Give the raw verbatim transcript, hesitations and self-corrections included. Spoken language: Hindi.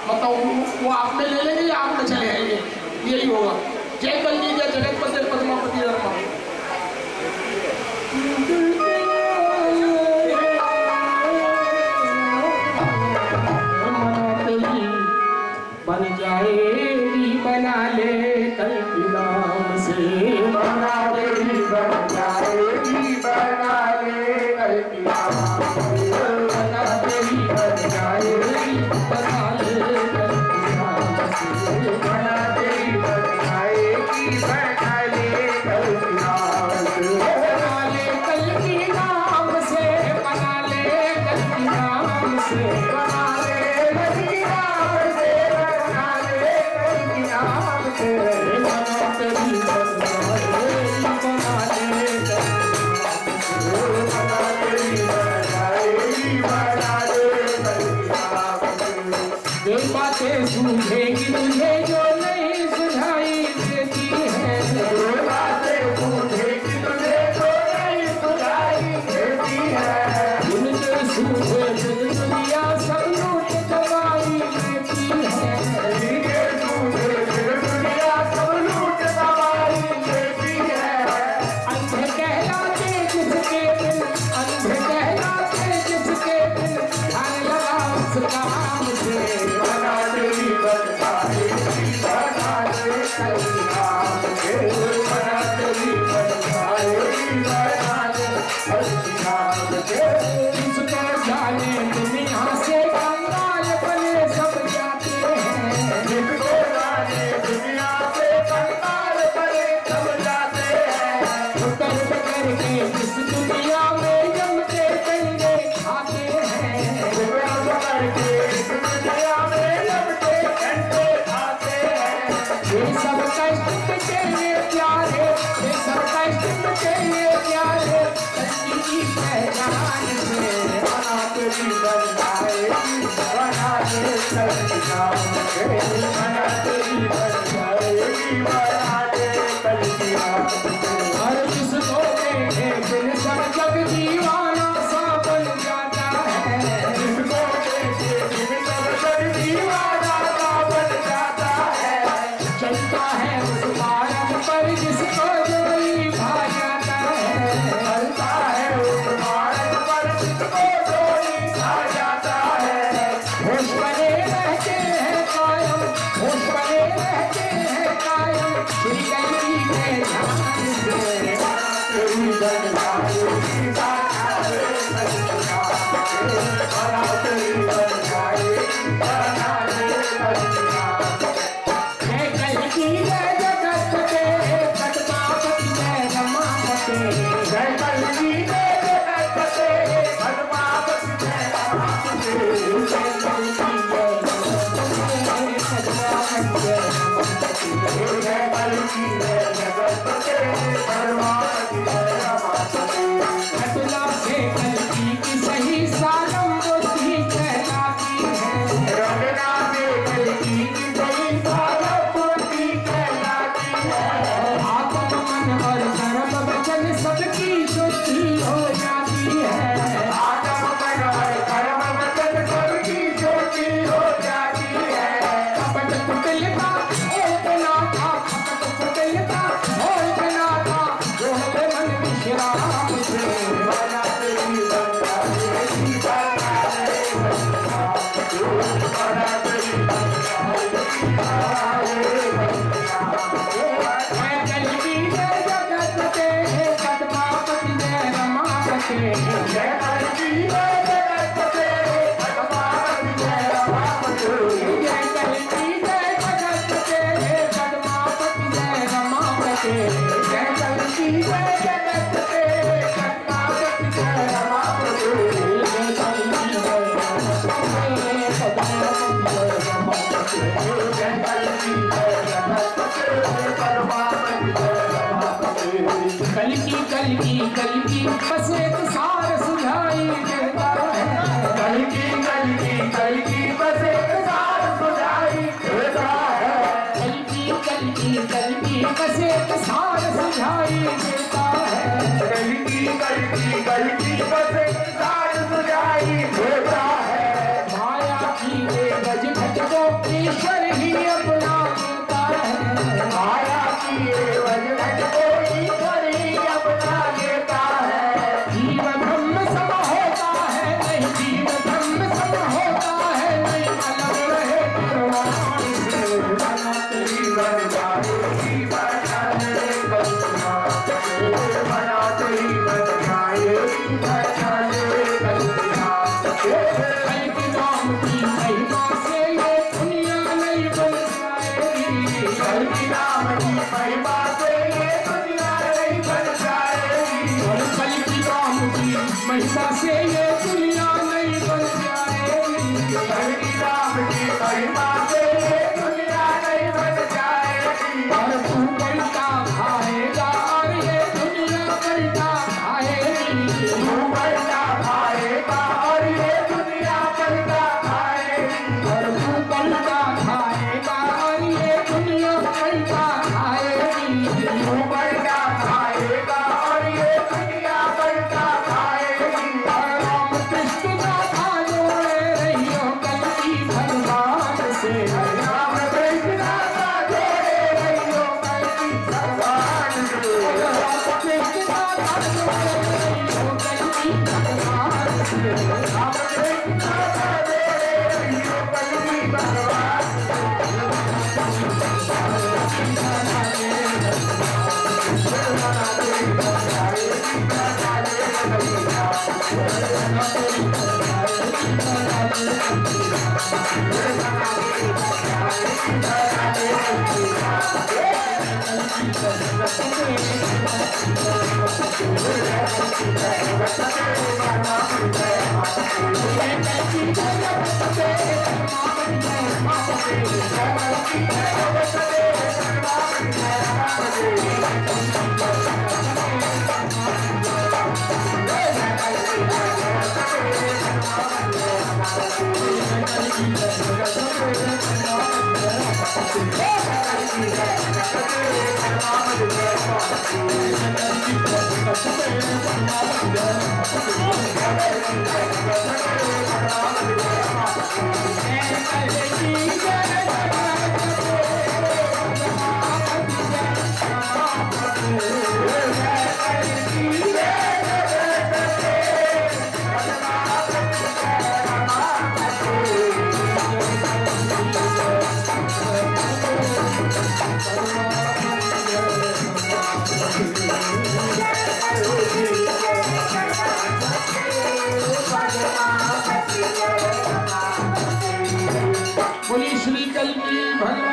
मतलब वो आप में ले लेंगे या आप में चले आएंगे, यही होगा। जय कल्की जय जगतपति पद्मावती रमा। बन जाएगी बना ले कल्की नाम से, बना देगी बन जाएगी बना ले कल्की नाम से, बना देगी बन जाएगी बना ले कल्की नाम से, बना देगी बन जाएगी बना ले कल्की नाम से, बना ले कल्की नाम से, बना ले कल्की नाम से, बना ले कल्की नाम से, बना ले कल्की नाम से, बना तेरी बना ले बना ले बना तेरी बनाएगी बना ले कल्की नाम से। ये बातें सूझेगी तुझे जो नहीं सुझाई देती है, ये बातें सूझेगी तुझे जो नहीं सुझाई देती है, उनके सूझे दिल दुनिया सब लूट दवाई देती है, उनके सूझे दिल दुनिया सब लूट दवाई देती है। अंधे कहलाते जिसके दिल, अंधे कहलाते जिसके दिल, ध्यान लगा उस काम से, बना तेरी बनाएगी बना ले कल्की नाम से, बना तेरी बनाएगी बना ले कल्की नाम से। जिसको जाने दुनिया से कंगाल बने सब जाते हैं, जिसको जाने दुनिया से कंगाल बने सब जाते हैं, कर्म करके जिस दुनिया में जमते कंगे खाते हैं, कर्म करके इस दुनिया में जमते कंगे खाते हैं। ये सब कष्ट मिटे ये प्यारे, ये सब कष्ट मिटे ये प्यारे, कल्की की पहचान से, बना तेरी बनाएगी बना ले कल्की नाम से, बना तेरी बनाएगी बना ले कल्की नाम से। हर जिसको देखे दिल सब जग दीवाना सा बन जाता है, जिसको देखे दिल सब जग दीवाना सा बन जाता है, चलता है उस मार्ग पर जिसको जो ही भा जाता है, चलता है उस मार्ग पर जिसको जो ही भा जाता है। होश बने रहते हैं कायम, होश बने रहते हैं कायम, श्री कल्की के ध्यान से, तेरी बनाएगी बना ले कल्की नाम से, बना तेरी बनाएगी बना ले कल्की नाम से। जय कल्की जय जगतपते पद्मावती जय रमापते, जय कल्की जय जगतपते पद्मावती जय रमापते, जय कल्की जय जगतपते पद्मावती जय रमापते, जय कल्की जय जगतपते पद्मावती जय रमापते। घटना से कल्की की सही सारम बुद्धि कहलाती है, घटना से कल्की की सही सारम बुद्धि कहलाती है, आत्म मन और कर्म वचन सबकी शुद्धि हो जाती है, आत्म मन और कर्म वचन सबकी शुद्धि हो जाती है। कपट कुटिलता एक ना था, कपट कुटिलता एक ना था, जो है मन विश्राम से, बना तेरी बनाएगी बना ले कल्की नाम से, बना तेरी बनाएगी बना ले कल्की नाम से। जय कल्की जय जगतपते पद्मावती जय रमापते, जय कल्की जय जगतपते पद्मावती जय रमापते, जय कल्की जय जगतपते पद्मावती जय रमापते, जय कल्की जय जगतपते पद्मावती जय रमापते, जय कल्की जय जगतपते पद्मावती जय रमापते, जय कल्की जय जगतपते पद्मावती जय रमापते। कल्की कल्की कल्की बस एक सार सुझाई देता है, कल्की कल्की कल्की बस एक सार सुझाई देता है, कल्की कल्की कल्की बस एक सार सुझाई देता है, कल्की कल्की कल्की बस एक सार सुझाई देता है। माया की गज घट को ईश्वर ही अपना देता है। माया की एवज घट को ईश्वर ही अपना देता है। जीव ब्रह्म सम होता है नहीं, जीव ब्रह्म सम होता है नहीं, अलग रहे परवान से। बना तेरी बनवाएगी बचाने बलमा, बना तेरी बनवाएगी बचाने बलमा। कल के नाम की महिमा से ये दुनिया नहीं बन जाएगी। कल की नाम की महिमा से ये दुनिया नहीं बन जाएगी। और कल की नाम की महिमा से ये दुनिया नहीं बन जाएगी। कल की नाम की महिमा से ये दुनिया नहीं बन जाएगी। और तू पलटा खाएगा और ये दुनिया पलटा खाएगी। तू पलटा खाएगा और ये दुनिया पलटा खाएगी। और तू पलटा खाएगा और ये दुनिया पलटा खाएगी। तू पलटा खाएगा और ये दुनिया पलटा खाएगी। और राम कृष्ण का जोड़े रहियो कल की भगवान से। राम कृष्ण का जोड़े रहियो कल की भगवान से। राम कृष्ण का जोड़े रहियो कल की भगवान से। राम कृष्ण का जोड़े रहियो कल की भगवान से। बोली श्री कल की भगवान